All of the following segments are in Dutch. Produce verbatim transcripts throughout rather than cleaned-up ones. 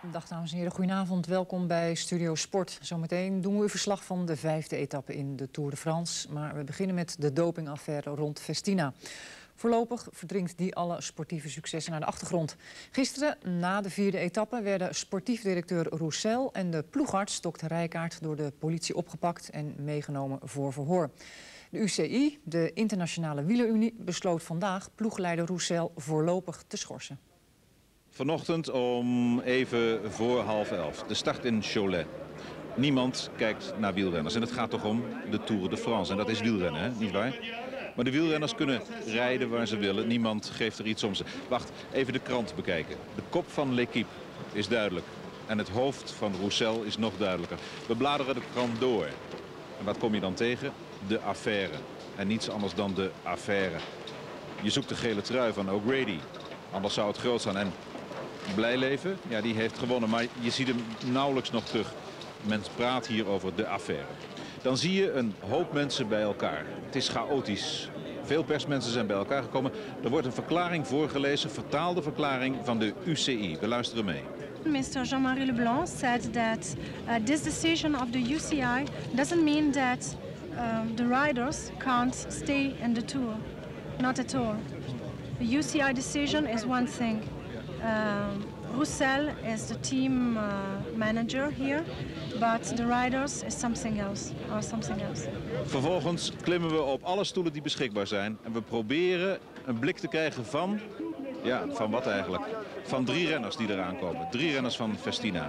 Dag dames en heren, goedenavond. Welkom bij Studio Sport. Zometeen doen we u verslag van de vijfde etappe in de Tour de France. Maar we beginnen met de dopingaffaire rond Festina. Voorlopig verdringt die alle sportieve successen naar de achtergrond. Gisteren, na de vierde etappe, werden sportief directeur Roussel en de ploegarts dokter Rijkaard door de politie opgepakt en meegenomen voor verhoor. De U C I, de Internationale Wielerunie, besloot vandaag ploegleider Roussel voorlopig te schorsen. Vanochtend om even voor half elf. De start in Cholet. Niemand kijkt naar wielrenners. En het gaat toch om de Tour de France. En dat is wielrennen, hè? Niet waar? Maar de wielrenners kunnen rijden waar ze willen. Niemand geeft er iets om ze. Wacht, even de krant bekijken. De kop van L'Équipe is duidelijk. En het hoofd van Roussel is nog duidelijker. We bladeren de krant door. En wat kom je dan tegen? De affaire. En niets anders dan de affaire. Je zoekt de gele trui van O'Grady. Anders zou het groot zijn. En Blijleven, ja, die heeft gewonnen. Maar je ziet hem nauwelijks nog terug. Men praat hier over de affaire. Dan zie je een hoop mensen bij elkaar. Het is chaotisch. Veel persmensen zijn bij elkaar gekomen. Er wordt een verklaring voorgelezen, vertaalde verklaring van de U C I. We luisteren mee. Mister Jean-Marie Leblanc said that uh, this decision of the U C I doesn't mean that um, the riders can't stay in the Tour. Not at all. The U C I decision is one thing. Um, Roussel is the team uh, manager here, but the riders is something else, or something else. Vervolgens klimmen we op alle stoelen die beschikbaar zijn en we proberen een blik te krijgen van, ja, van wat eigenlijk? Van drie renners die eraan komen. Drie renners van Festina.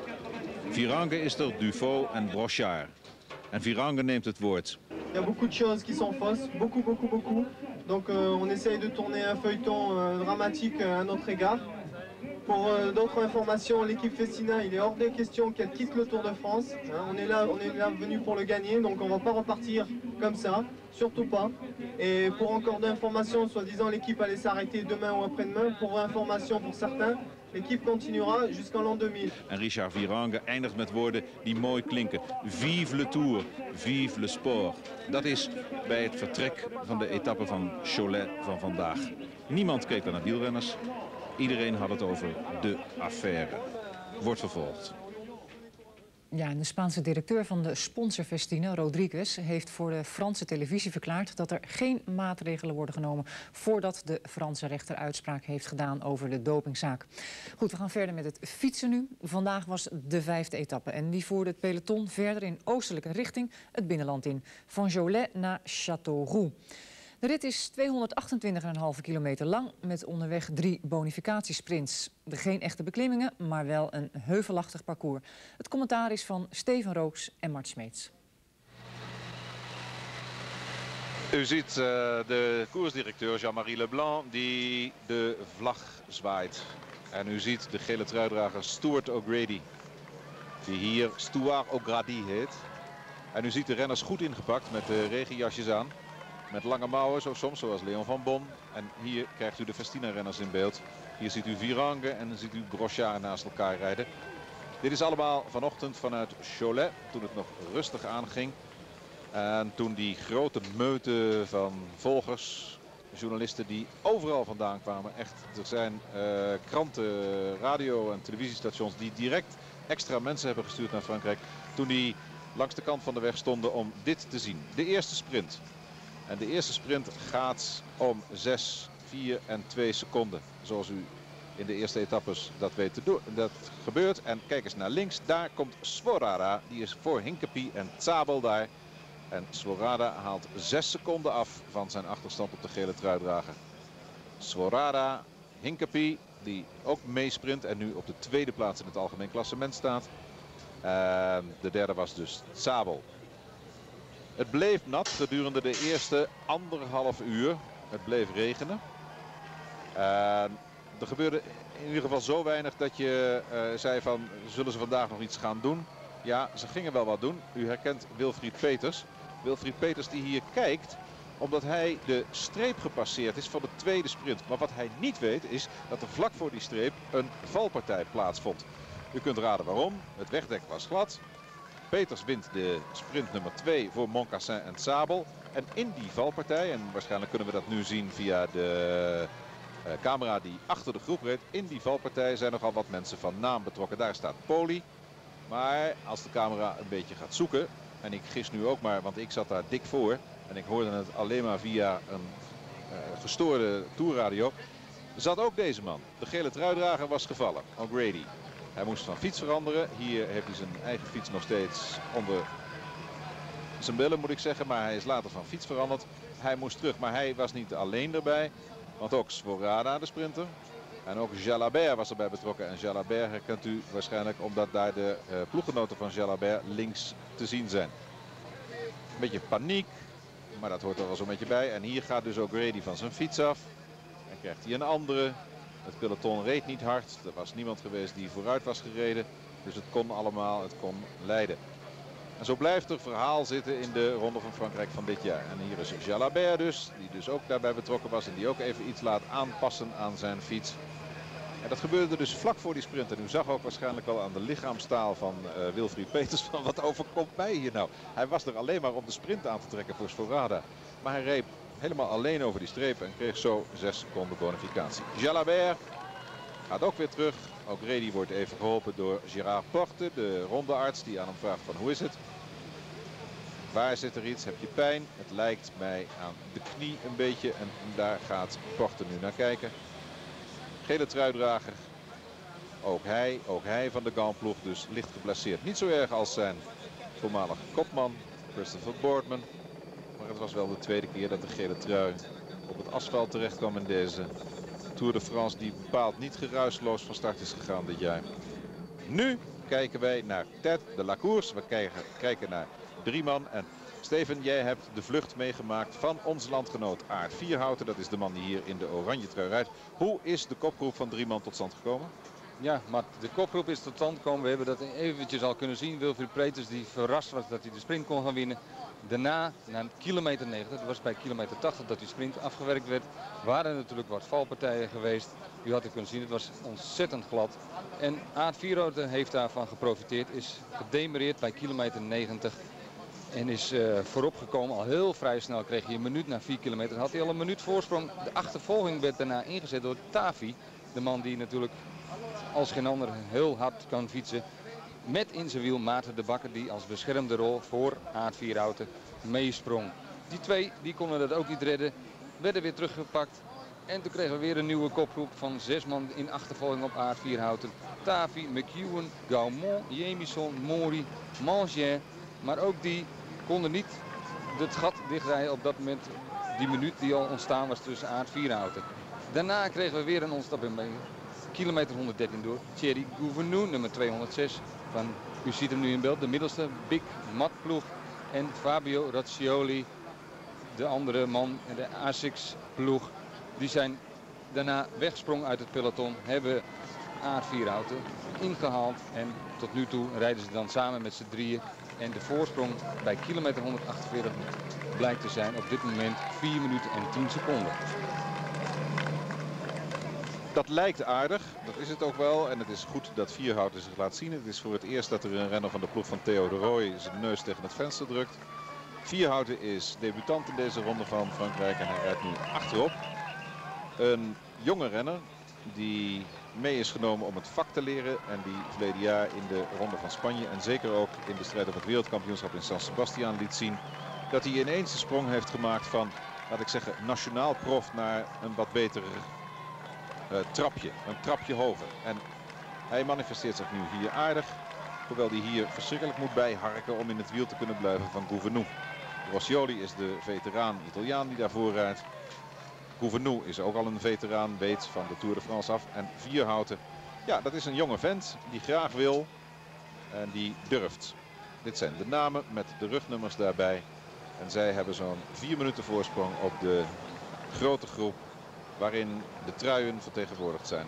Virange is er, Dufaux en Brochard. En Virange neemt het woord. Il y a beaucoup de choses qui sont fausses, beaucoup, beaucoup, beaucoup. Donc euh, on essaye de tourner un feuilleton euh, dramatique euh, à notre égard. Pour euh, d'autres informations, l'équipe Festina, il est hors de question qu'elle quitte le Tour de France. Hein, on est là, on est là venu pour le gagner, donc on va pas repartir comme ça, surtout pas. Et pour encore d'informations, soi-disant l'équipe allait s'arrêter demain ou après-demain. Pour information pour certains, l'équipe continuera jusqu'en l'an deux mille. En Richard Virange eindigt met woorden die mooi klinken. Vive le Tour, vive le sport. Dat is bij het vertrek van de etappe van Cholet van vandaag. Niemand keek naar wielrenners. Iedereen had het over de affaire. Wordt vervolgd. Ja, en de Spaanse directeur van de sponsor Festina, Rodriguez, heeft voor de Franse televisie verklaard dat er geen maatregelen worden genomen voordat de Franse rechter uitspraak heeft gedaan over de dopingzaak. Goed, we gaan verder met het fietsen nu. Vandaag was de vijfde etappe en die voerde het peloton verder in oostelijke richting het binnenland in, van Cholet naar Châteauroux. De rit is tweehonderdachtentwintig komma vijf kilometer lang met onderweg drie bonificatiesprints. Geen echte beklimmingen, maar wel een heuvelachtig parcours. Het commentaar is van Steven Rooks en Mart Smeets. U ziet uh, de koersdirecteur Jean-Marie Leblanc die de vlag zwaait. En u ziet de gele truidrager Stuart O'Grady, die hier Stuart O'Grady heet. En u ziet de renners goed ingepakt met de regenjasjes aan. Met lange mouwen, zo soms, zoals Leon van Bon. En hier krijgt u de Festina-renners in beeld. Hier ziet u Virange en dan ziet u Brochard naast elkaar rijden. Dit is allemaal vanochtend vanuit Cholet, toen het nog rustig aanging. En toen die grote meute van volgers, journalisten die overal vandaan kwamen. Echt, er zijn uh, kranten, radio en televisiestations die direct extra mensen hebben gestuurd naar Frankrijk. Toen die langs de kant van de weg stonden om dit te zien. De eerste sprint. En de eerste sprint gaat om zes, vier en twee seconden. Zoals u in de eerste etappes dat weet te doen. Dat gebeurt. En kijk eens naar links. Daar komt Svorada. Die is voor Hinkepie en Zabel daar. En Svorada haalt zes seconden af van zijn achterstand op de gele truidrager. Svorada, Hinkepie, die ook meesprint en nu op de tweede plaats in het algemeen klassement staat. En de derde was dus Zabel. Het bleef nat gedurende de eerste anderhalf uur. Het bleef regenen. Uh, er gebeurde in ieder geval zo weinig dat je uh, zei van, zullen ze vandaag nog iets gaan doen? Ja, ze gingen wel wat doen. U herkent Wilfried Peters. Wilfried Peters die hier kijkt omdat hij de streep gepasseerd is van de tweede sprint. Maar wat hij niet weet is dat er vlak voor die streep een valpartij plaatsvond. U kunt raden waarom. Het wegdek was glad. Peters wint de sprint nummer twee voor Moncassin en Zabel. En in die valpartij, en waarschijnlijk kunnen we dat nu zien via de uh, camera die achter de groep reed. In die valpartij zijn nogal wat mensen van naam betrokken. Daar staat Poli. Maar als de camera een beetje gaat zoeken, en ik gis nu ook maar, want ik zat daar dik voor en ik hoorde het alleen maar via een uh, gestoorde tourradio, zat ook deze man. De gele truidrager was gevallen, O'Grady. Hij moest van fiets veranderen. Hier heeft hij zijn eigen fiets nog steeds onder zijn billen, moet ik zeggen. Maar hij is later van fiets veranderd. Hij moest terug, maar hij was niet alleen erbij. Want ook Svorada, de sprinter. En ook Jalabert was erbij betrokken. En Jalabert herkent u waarschijnlijk omdat daar de uh, ploeggenoten van Jalabert links te zien zijn. Een beetje paniek, maar dat hoort er wel zo'n beetje bij. En hier gaat dus O'Grady van zijn fiets af. En krijgt hij een andere. Het peloton reed niet hard. Er was niemand geweest die vooruit was gereden. Dus het kon allemaal, het kon leiden. En zo blijft er verhaal zitten in de Ronde van Frankrijk van dit jaar. En hier is Jalabert dus, die dus ook daarbij betrokken was. En die ook even iets laat aanpassen aan zijn fiets. En dat gebeurde dus vlak voor die sprint. En u zag ook waarschijnlijk wel aan de lichaamstaal van uh, Wilfried Peters van wat overkomt mij hier nou. Hij was er alleen maar om de sprint aan te trekken voor Svorada. Maar hij reed helemaal alleen over die streep en kreeg zo zes seconden bonificatie. Jalabert gaat ook weer terug. O'Grady wordt even geholpen door Gérard Porte, de rondearts, die aan hem vraagt van hoe is het? Waar zit er iets? Heb je pijn? Het lijkt mij aan de knie een beetje en daar gaat Porte nu naar kijken. Gele truidrager. Ook hij, ook hij van de Gaunt-ploeg, dus licht geblesseerd. Niet zo erg als zijn voormalige kopman, Christopher Boardman. Maar het was wel de tweede keer dat de gele trui op het asfalt terecht kwam in deze Tour de France, die bepaald niet geruisloos van start is gegaan dit jaar. Nu kijken wij naar Ted de la Course. We kijken, kijken naar drie man. En Steven, jij hebt de vlucht meegemaakt van onze landgenoot Aert Vierhouten. Dat is de man die hier in de oranje trui rijdt. Hoe is de kopgroep van drie man tot stand gekomen? Ja, maar de kopgroep is tot stand gekomen. We hebben dat eventjes al kunnen zien. Wilfried Peters die verrast was dat hij de sprint kon gaan winnen. Daarna, na kilometer negentig, dat was bij kilometer tachtig dat die sprint afgewerkt werd, waren er natuurlijk wat valpartijen geweest. U had het kunnen zien, het was ontzettend glad. En Aert Vierhouten heeft daarvan geprofiteerd, is gedemereerd bij kilometer negentig. En is uh, voorop gekomen, al heel vrij snel kreeg hij een minuut na vier kilometer. Had hij al een minuut voorsprong. De achtervolging werd daarna ingezet door Tafi. De man die natuurlijk als geen ander heel hard kan fietsen. Met in zijn wiel Maarten de Bakker die als beschermde rol voor Aert Vierhouten meesprong. Die twee die konden dat ook niet redden. Werden weer teruggepakt. En toen kregen we weer een nieuwe kopgroep van zes man in achtervolging op Aert Vierhouten. Tafi, McEwen, Gaumont, Jamison, Mori, Mangin. Maar ook die konden niet het gat dichtrijden op dat moment. Die minuut die al ontstaan was tussen Aert Vierhouten. Daarna kregen we weer een ontsnapping mee. Kilometer honderddertien door. Thierry Gouvenou, nummer tweehonderdzes. Van, u ziet hem nu in beeld, de middelste Big Mat ploeg. En Fabio Raccioli, de andere man, de Asics ploeg. Die zijn daarna weggesprongen uit het peloton. Hebben Aert Vierhouten ingehaald. En tot nu toe rijden ze dan samen met z'n drieën. En de voorsprong bij kilometer honderdachtenveertig blijkt te zijn op dit moment vier minuten en tien seconden. Dat lijkt aardig, dat is het ook wel. En het is goed dat Vierhouten zich laat zien. Het is voor het eerst dat er een renner van de ploeg van Theo de Rooij zijn neus tegen het venster drukt. Vierhouten is debutant in deze ronde van Frankrijk en hij rijdt nu achterop. Een jonge renner die mee is genomen om het vak te leren. En die verleden jaar in de Ronde van Spanje en zeker ook in de strijd om het wereldkampioenschap in San Sebastian liet zien dat hij ineens de sprong heeft gemaakt van, laat ik zeggen, nationaal prof naar een wat beter uh, trapje. Een trapje hoger. En hij manifesteert zich nu hier aardig. Hoewel hij hier verschrikkelijk moet bijharken om in het wiel te kunnen blijven van Gouvenou. Roscioli is de veteraan Italiaan die daarvoor rijdt. Gouvenou is ook al een veteraan, weet van de Tour de France af. En Vierhouten, ja, dat is een jonge vent die graag wil en die durft. Dit zijn de namen met de rugnummers daarbij. En zij hebben zo'n vier minuten voorsprong op de grote groep waarin de truien vertegenwoordigd zijn.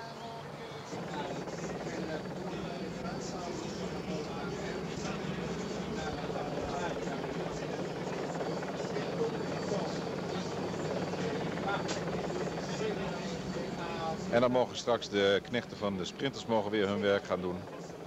En dan mogen straks de knechten van de sprinters mogen weer hun werk gaan doen.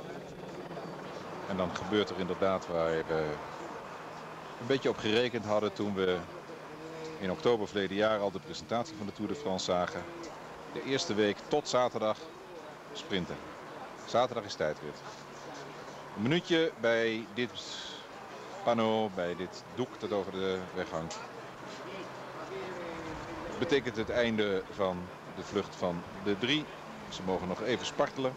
En dan gebeurt er inderdaad waar we een beetje op gerekend hadden toen we in oktober verleden jaar al de presentatie van de Tour de France zagen. de eerste week tot zaterdag sprinten. Zaterdag is tijdrit. Een minuutje bij dit panneau, bij dit doek dat over de weg hangt. Betekent het einde van de vlucht van de drie. Ze mogen nog even spartelen.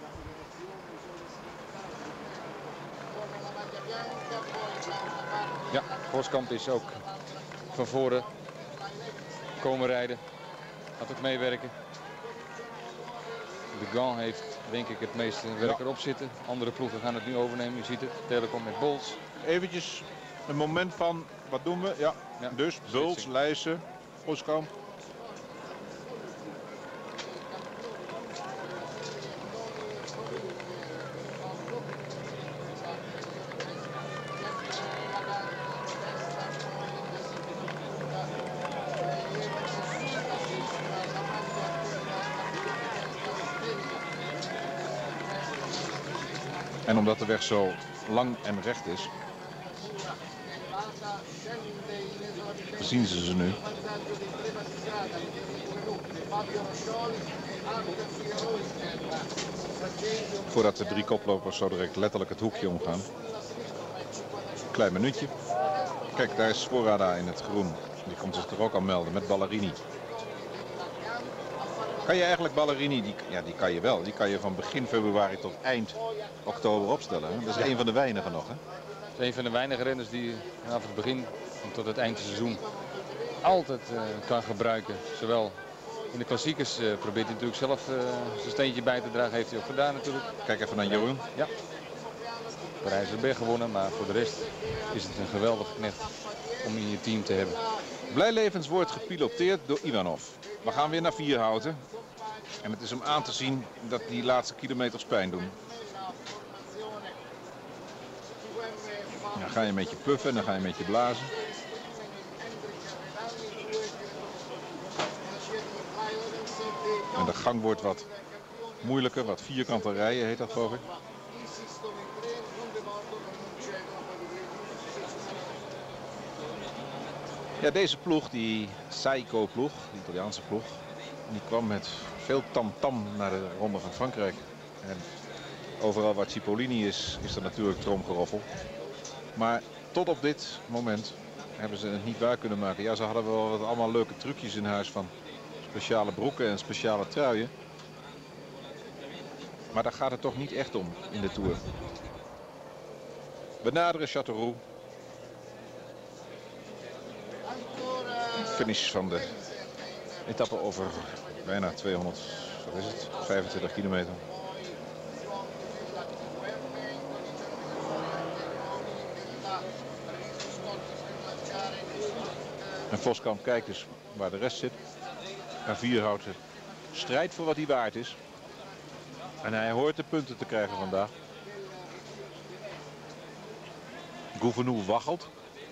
Ja, Voskamp is ook van voren komen rijden. Gaat ook meewerken. De Gant heeft denk ik het meeste werk erop zitten. Andere ploegen gaan het nu overnemen. Je ziet het. Telecom met Bols. Eventjes een moment van wat doen we? Ja, Ja, dus Bulls, Leijsen, Voskamp. En omdat de weg zo lang en recht is, zien ze ze nu. Voordat de drie koplopers zo direct letterlijk het hoekje omgaan. Klein minuutje. Kijk, daar is Sforada in het groen. Die komt zich er ook aan melden met Ballerini. Kan je eigenlijk Ballerini, die, ja, die kan je wel. Die kan je van begin februari tot eind oktober opstellen. Hè? Dat is een van de weinigen nog. Hè? Het is een van de weinige renners die vanaf het begin tot het eind van het seizoen altijd uh, kan gebruiken. Zowel in de klassiekers uh, probeert hij natuurlijk zelf uh, zijn steentje bij te dragen. Heeft hij ook gedaan natuurlijk. Kijk even naar Jeroen. Ja. Parijs-Roubaix gewonnen, maar voor de rest is het een geweldige knecht om in je team te hebben. Blijlevens wordt gepiloteerd door Ivanov. We gaan weer naar Vierhouten. En het is om aan te zien dat die laatste kilometers pijn doen. Dan ga je een beetje puffen en dan ga je een beetje blazen. En de gang wordt wat moeilijker, wat vierkante rijen heet dat geloof ik. Ja, deze ploeg, die Saiko-ploeg, de Italiaanse ploeg, die kwam met veel tamtam naar de Ronde van Frankrijk. En overal waar Cipollini is, is er natuurlijk tromgeroffel. Maar tot op dit moment hebben ze het niet waar kunnen maken. Ja, ze hadden wel wat allemaal leuke trucjes in huis van speciale broeken en speciale truien. Maar daar gaat het toch niet echt om in de Tour. We naderen Châteauroux. Finish van de etappe over bijna tweehonderd, wat is het, vijfentwintig kilometer. En Voskamp kijkt dus waar de rest zit. En Vierhouten strijdt voor wat hij waard is. En hij hoort de punten te krijgen vandaag. Gouvenou waggelt.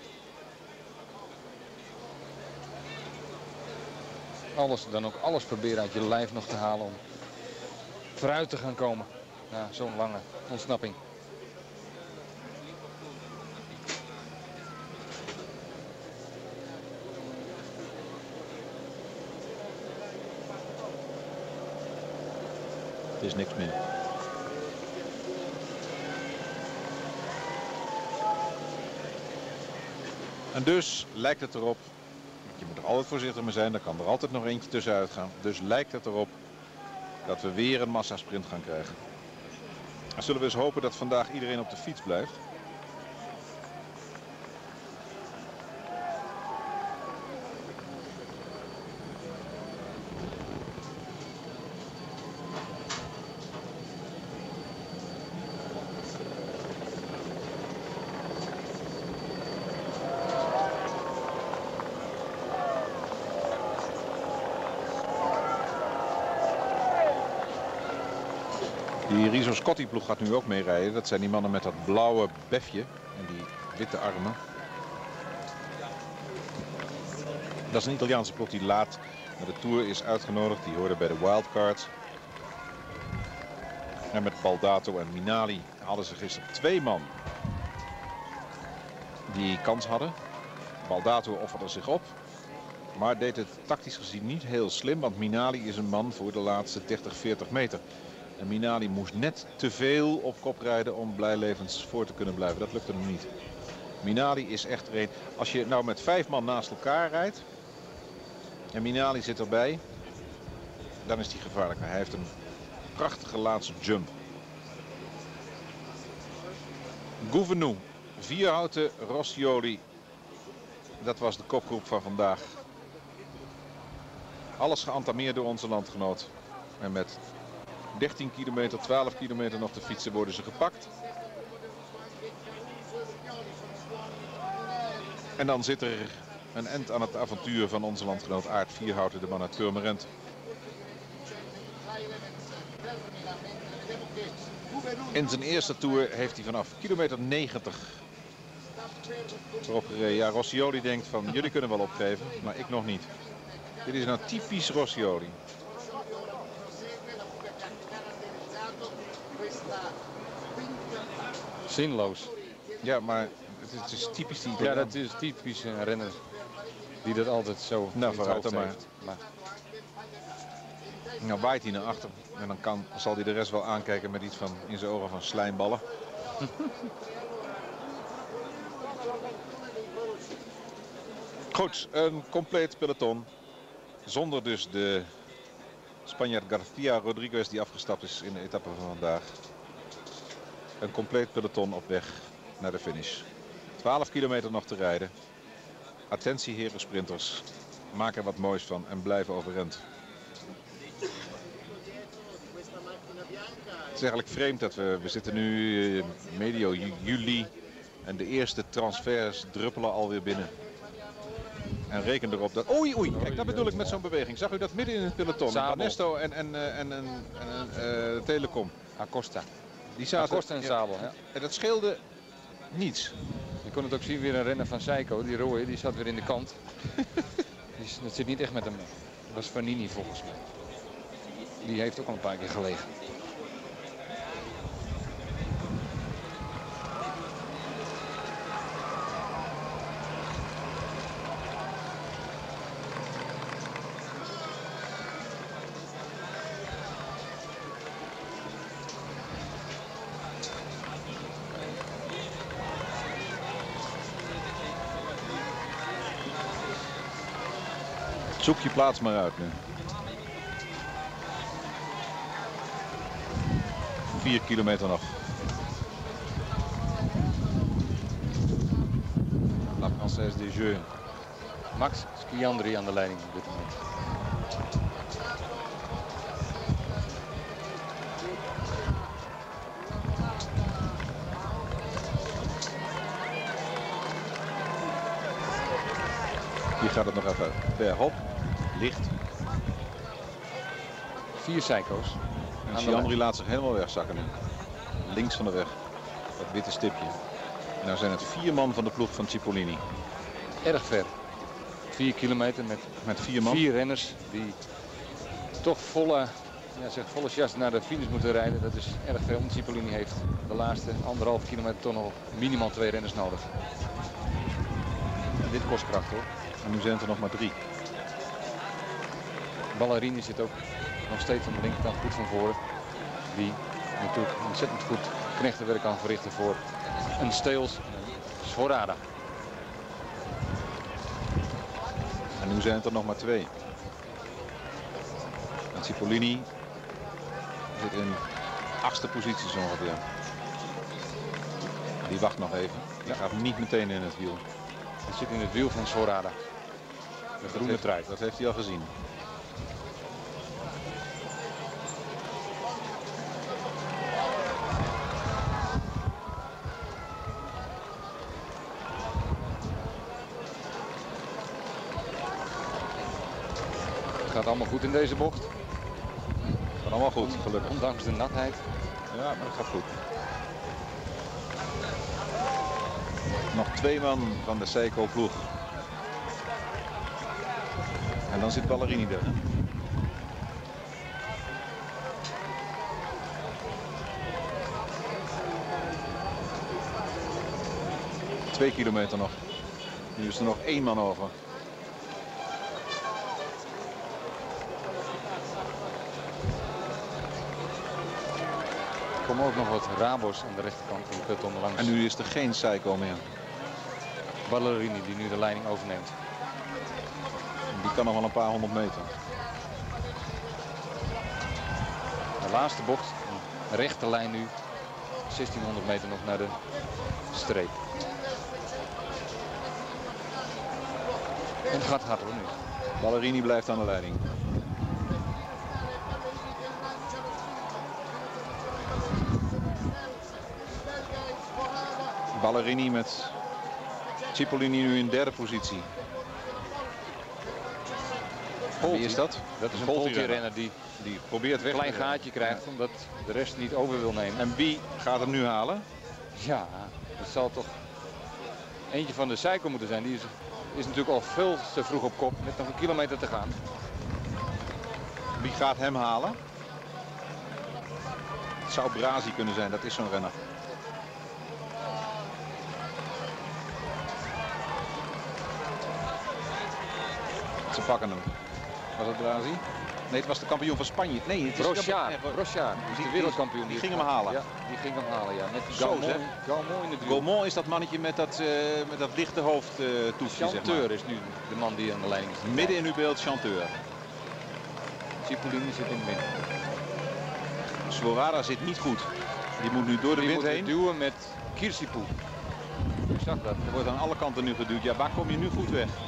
Alles, dan ook alles proberen uit je lijf nog te halen om vooruit te gaan komen. Na zo'n lange ontsnapping. Het is niks meer. En dus lijkt het erop, je moet er altijd voorzichtig mee zijn, er kan er altijd nog eentje tussenuit gaan. Dus lijkt het erop dat we weer een massasprint gaan krijgen. En zullen we eens hopen dat vandaag iedereen op de fiets blijft. Die Riso Scotti ploeg gaat nu ook mee rijden. Dat zijn die mannen met dat blauwe befje en die witte armen. Dat is een Italiaanse ploeg die laat naar de Tour is uitgenodigd. Die hoorde bij de wildcards. En met Baldato en Minali hadden ze gisteren twee man die kans hadden. Baldato offerde zich op. Maar deed het tactisch gezien niet heel slim. Want Minali is een man voor de laatste dertig, veertig meter. En Minali moest net te veel op kop rijden om blijlevens voor te kunnen blijven. Dat lukte hem niet. Minali is echt er een. Als je nou met vijf man naast elkaar rijdt. En Minali zit erbij. Dan is hij gevaarlijk. Hij heeft een prachtige laatste jump. Gouvenou, Vierhouten, Roscioli. Dat was de kopgroep van vandaag. Alles geantameerd door onze landgenoot. En met dertien kilometer, twaalf kilometer nog te fietsen worden ze gepakt. En dan zit er een eind aan het avontuur van onze landgenoot Aert Vierhouten, de man uit Purmerend. In zijn eerste toer heeft hij vanaf kilometer negentig erop gereden. Ja, Roscioli denkt van jullie kunnen wel opgeven, maar ik nog niet. Dit is nou typisch Roscioli. Zinloos. Ja, maar het is, het is typisch die. Ja, dat is typisch een renner die dat altijd zo nou, in het vooruit hoofd dan maar. heeft. Maar Nou waait hij naar achter en dan kan, zal hij de rest wel aankijken met iets van in zijn ogen van slijmballen. Goed, een compleet peloton. Zonder dus de Spanjaard García Rodriguez die afgestapt is in de etappe van vandaag. Een compleet peloton op weg naar de finish. twaalf kilometer nog te rijden. Attentie heren sprinters. Maak er wat moois van en blijf overeind. Het is eigenlijk vreemd dat we, we zitten nu medio juli en de eerste transfers druppelen alweer binnen. En reken erop dat... Oei, oei, kijk, dat bedoel ik met zo'n beweging. Zag u dat midden in het peloton? Banesto en, en, en, en, en uh, Telecom. Acosta. Die zaten, Acosta en Sabel. Ja. En dat scheelde niets. Je kon het ook zien, weer een renner van Seiko, die rode, die zat weer in de kant. die, dat zit niet echt met hem. Dat was Vanini volgens mij. Die heeft ook al een paar keer gelegen. Zoek je plaats maar uit nu. Vier kilometer nog. La Française des Jeux. Max Schiandri aan de leiding op dit moment. Hier gaat het nog even bergop. Licht. Vier Seiko's. En Schiandri laat zich helemaal wegzakken nu. Links van de weg. Dat witte stipje. En nou zijn het vier man van de ploeg van Cipollini. Erg ver. Vier kilometer met, met vier man. Vier renners die toch volle, ja, zeg, volle jas naar de finish moeten rijden. Dat is erg veel. Want Cipollini heeft de laatste anderhalve kilometer toch nog minimaal twee renners nodig. En dit kost kracht hoor. En nu zijn het er nog maar drie. Ballerini zit ook nog steeds aan de linkerkant goed van voren. Die natuurlijk ontzettend goed knechtenwerk kan verrichten voor een Steels Sforada. En nu zijn het er nog maar twee. En Cipollini zit in achtste positie zo ongeveer. Die wacht nog even. Die gaat niet meteen in het wiel. Hij zit in het wiel van Sforada. De groene trui. Dat heeft hij al gezien. Het gaat allemaal goed in deze bocht. Het gaat allemaal goed, gelukkig. Ondanks de natheid. Ja, maar het gaat goed. Nog twee man van de Seiko ploeg. En dan zit Ballerini er. Twee kilometer nog. Nu is er nog één man over. komen ook nog wat Rabos aan de rechterkant van de peloton langs. En nu is er geen Seiko meer. Ballerini die nu de leiding overneemt. Die kan nog wel een paar honderd meter. De laatste bocht, een rechte lijn nu. zestienhonderd meter nog naar de streep. En het gaat hard hoor nu. Ballerini blijft aan de leiding. Ballerini met Cipollini nu in derde positie. Wie is dat? Dat is een Polti-renner. Polti-renner die Die probeert weg een klein te rennen. gaatje krijgt omdat de rest niet over wil nemen. En wie gaat hem nu halen? Ja, dat zal toch eentje van de Seiko moeten zijn. Die is, is natuurlijk al veel te vroeg op kop met nog een kilometer te gaan. Wie gaat hem halen? Het zou Brazi kunnen zijn, dat is zo'n renner. Ze pakken hem. Was het Brazi? Nee, het was de kampioen van Spanje. Nee, het is Brochard, eh, Brochard, die is die- de wereldkampioen. die ging hem halen. Ja, die ging hem halen, ja. Met Zo, Gaumont, zeg. Gaumont in de duel. Gaumont is dat mannetje met dat, uh, met dat lichte hoofdtoefje, zeg Chanteur maar. is nu de man die aan de leiding is. Midden in uw beeld, Chanteur. Cipollini zit in het midden. Svorada zit niet goed. Die moet nu door de Die wind moet heen. duwen met Kirsipu. Ik zag dat. Er wordt aan alle kanten nu geduwd. Ja, waar kom je nu goed weg?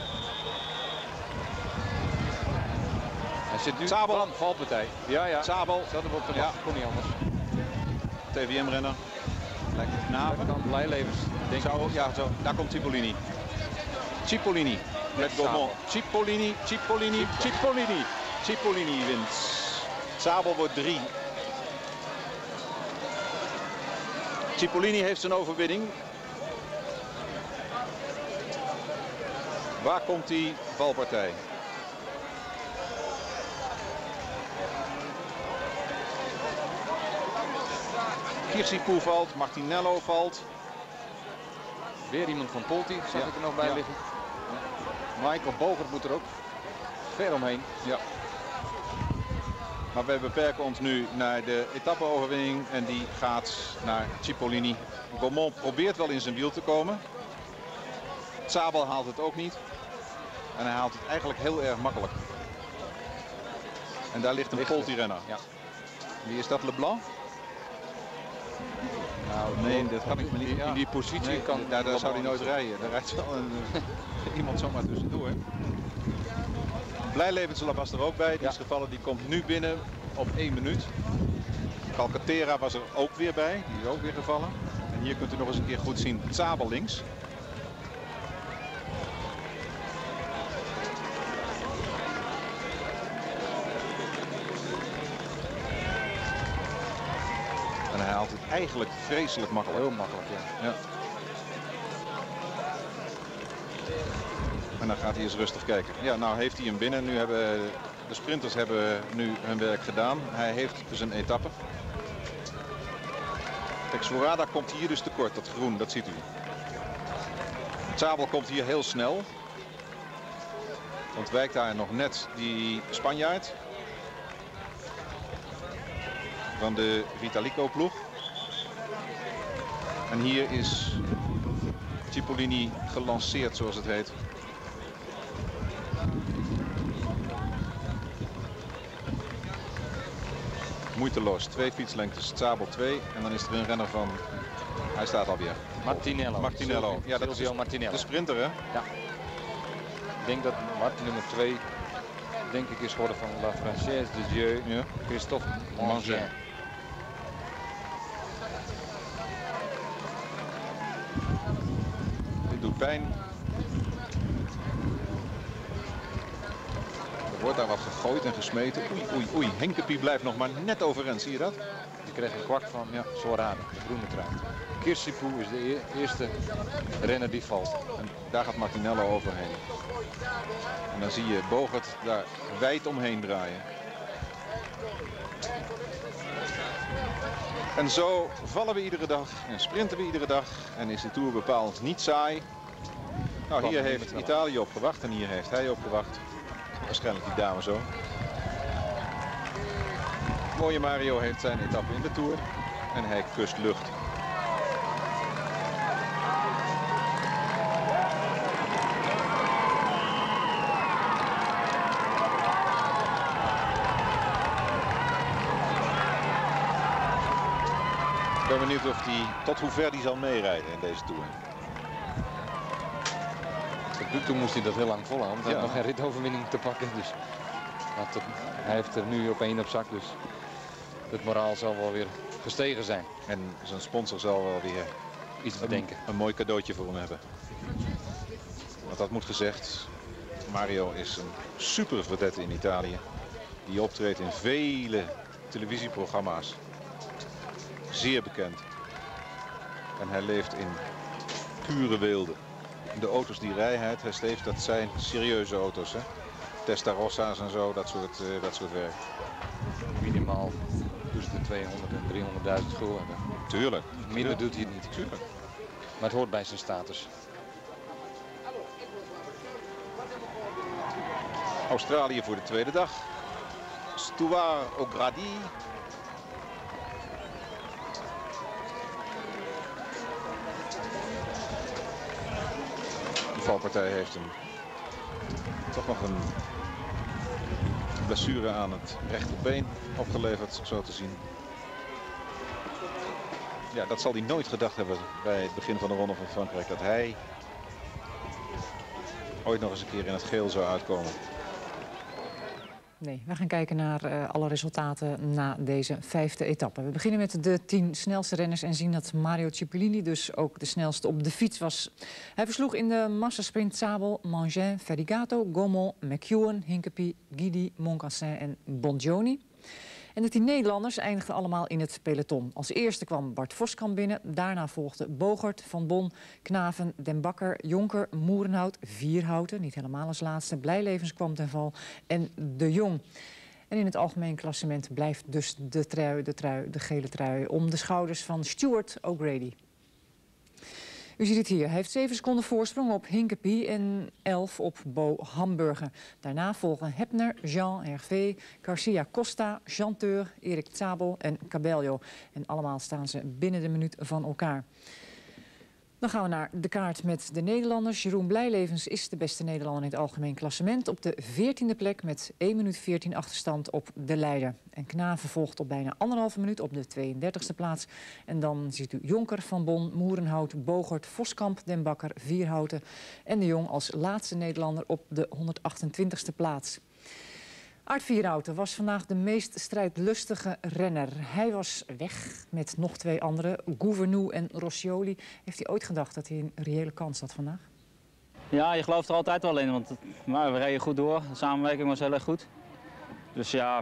Hij zit nu Sabel. Bam, valpartij. Ja, ja. Sabel. Zat hem op de Ja. wacht. Kon niet anders. T V M-renner. Lekker Daar knapen. kan Blijlevens, denk ik. Zo, ja, zo. Daar komt Cipollini. Cipollini met Gaumont. Cipollini, Cipollini, Cipollini. Cipollini wint. Sabel wordt drie. Cipollini heeft zijn overwinning. Waar komt die valpartij? Kirsipu valt, Martinello valt. Weer iemand van Polti, zag Ja. ik er nog bij Ja. liggen. Michael Bogert moet er ook ver omheen. Ja. Maar wij beperken ons nu naar de etappe-overwinning en die gaat naar Cipollini. Gaumont probeert wel in zijn wiel te komen. Sabel haalt het ook niet. En hij haalt het eigenlijk heel erg makkelijk. En daar ligt een Ligt Polti-renner. Ja. Wie is dat, Leblanc? Nou, Nee, dat kan ik me niet. in, in die positie Nee, kan daar, daar zou hij Leblanc nooit rijden. Daar rijdt wel een, uh, iemand zomaar tussendoor. Blijlevensela was er ook bij. Die Ja. is gevallen. Die komt nu binnen op één minuut. Calcaterra was er ook weer bij. Die is ook weer gevallen. En hier kunt u nog eens een keer goed zien. Sabel links. En hij haalt het eigenlijk vreselijk makkelijk. Heel makkelijk, ja. Ja. En dan gaat hij eens rustig kijken. Ja, nou heeft hij hem binnen. Nu hebben de sprinters hebben nu hun werk gedaan. Hij heeft dus een etappe. Kijk, Svorada komt hier dus tekort. Dat groen, dat ziet u. Sabel komt hier heel snel. Ontwijkt daar nog net die Spanjaard. Van de Vitalico ploeg. En hier is Cipollini gelanceerd, zoals het heet. Moeiteloos. Twee fietslengtes. Sabel twee. En dan is er een renner van... Hij staat alweer. Martinello. Martinello. Silvio- Ja, dat is Silvio Martinello. de sprinter, hè? Ik denk dat Mart nummer twee denk ik is geworden van La Française de Dieu. Ja. Christophe Mangin. Mangin. Dit doet pijn. Er wordt daar wat gegooid en gesmeten. Oei, oei, oei. Henkepie blijft nog maar net overeind. Zie je dat? Die kreeg een kwak van ja, Svorada, de groene trui. Kirsipu is de e- eerste renner die valt. En daar gaat Martinello overheen. En dan zie je Bogert daar wijd omheen draaien. En zo vallen we iedere dag en sprinten we iedere dag. En is de Tour bepaald niet saai. Nou, hier heeft Italië op gewacht en hier heeft hij op gewacht. Waarschijnlijk die dame zo. Mooie Mario heeft zijn etappe in de Tour. En hij kust lucht. Ik ben benieuwd of hij, tot hoe ver hij zal meerijden in deze Tour. Tot nu toe moest hij dat heel lang volhouden, want hij Ja. had nog geen ritoverwinning te pakken. Dus maar tot, hij heeft er nu op één op zak, dus het moraal zal wel weer gestegen zijn. En zijn sponsor zal wel weer Iets te een, denken. een mooi cadeautje voor hem hebben. Want dat moet gezegd, Mario is een super vedette in Italië. Die optreedt in vele televisieprogramma's. Zeer bekend. En hij leeft in pure weelde. De auto's die rijdt, hij Steef, dat zijn serieuze auto's. Hè? Testarossa''s en zo, dat soort, uh, dat soort werk. Minimaal tussen de tweehonderd en driehonderdduizend gulden hebben. Tuurlijk. Minder doet hij het niet. Tuurlijk. Maar het hoort bij zijn status. Australië voor de tweede dag. Stuart O'Grady. De valpartij heeft hem toch nog een blessure aan het rechterbeen opgeleverd, zo te zien. Ja, dat zal hij nooit gedacht hebben bij het begin van de Ronde van Frankrijk. Dat hij ooit nog eens een keer in het geel zou uitkomen. Nee, we gaan kijken naar uh, alle resultaten na deze vijfde etappe. We beginnen met de tien snelste renners en zien dat Mario Cipollini dus ook de snelste op de fiets was. Hij versloeg in de massasprint Zabel, Mangin, Ferrigato, Gaumont, McEwen, Hinkepie, Guidi, Moncassin en Bongioni. En de tien Nederlanders eindigden allemaal in het peloton. Als eerste kwam Bart Voskamp binnen. Daarna volgden Bogert, Van Bon, Knaven, Den Bakker, Jonker, Moerenhout, Vierhouten. Niet helemaal als laatste. Blijlevens kwam ten val. En De Jong. En in het algemeen klassement blijft dus de trui, de trui, de gele trui om de schouders van Stuart O'Grady. U ziet het hier. Hij heeft zeven seconden voorsprong op Hinkepie en elf op Bo Hamburger. Daarna volgen Hebner, Jean, Hervé, Garcia Costa, Chanteur, Erik Zabel en Cabello. En allemaal staan ze binnen de minuut van elkaar. Dan gaan we naar de kaart met de Nederlanders. Jeroen Blijlevens is de beste Nederlander in het algemeen klassement. Op de veertiende plek met één minuut veertien achterstand op de leider. En Knaven volgt op bijna anderhalve minuut op de tweeëndertigste plaats. En dan ziet u Jonker, Van Bon, Moerenhout, Bogert, Voskamp, Den Bakker, Vierhouten. En De Jong als laatste Nederlander op de honderdachtentwintigste plaats. Aert Vierhouten was vandaag de meest strijdlustige renner. Hij was weg met nog twee anderen, Gouvernou en Roscioli. Heeft hij ooit gedacht dat hij een reële kans had vandaag? Ja, je gelooft er altijd wel in, want maar we reden goed door. De samenwerking was heel erg goed. Dus ja,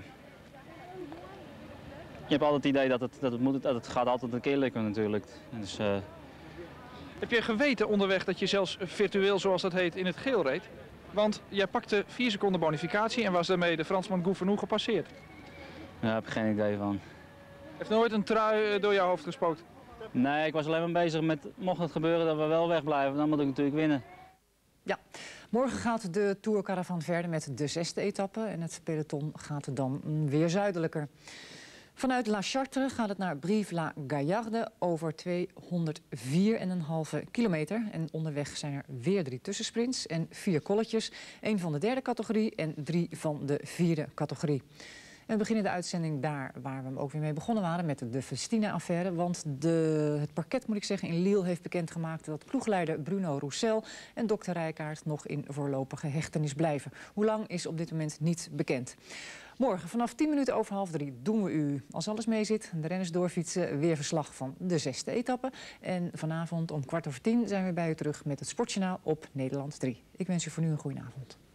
je hebt altijd het idee dat het, dat het, moet, dat het gaat altijd een keer lukken natuurlijk. Dus, uh... Heb je geweten onderweg dat je zelfs virtueel, zoals dat heet, in het geel reed? Want jij pakte vier seconden bonificatie en was daarmee de Fransman Gouvernou gepasseerd. Ja, daar heb ik geen idee van. Heeft nooit een trui door jouw hoofd gespookt? Nee, ik was alleen maar bezig met, mocht het gebeuren dat we wel wegblijven, dan moet ik natuurlijk winnen. Ja, morgen gaat de Tour Caravan verder met de zesde etappe en het peloton gaat dan weer zuidelijker. Vanuit La Chartre gaat het naar Brive-la-Gaillarde over tweehonderdvier komma vijf kilometer. En onderweg zijn er weer drie tussensprints en vier kolletjes. Eén van de derde categorie en drie van de vierde categorie. En we beginnen de uitzending daar waar we hem ook weer mee begonnen waren met de Festina-affaire. Want de, het parket, moet ik zeggen, in Lille heeft bekendgemaakt dat ploegleider Bruno Roussel en dokter Rijkaard nog in voorlopige hechtenis blijven. Hoe lang is op dit moment niet bekend. Morgen vanaf tien minuten over half drie doen we u, als alles mee zit, de renners doorfietsen, weer verslag van de zesde etappe. En vanavond om kwart over tien zijn we bij u terug met het Sportjournaal op Nederland drie. Ik wens u voor nu een goede avond.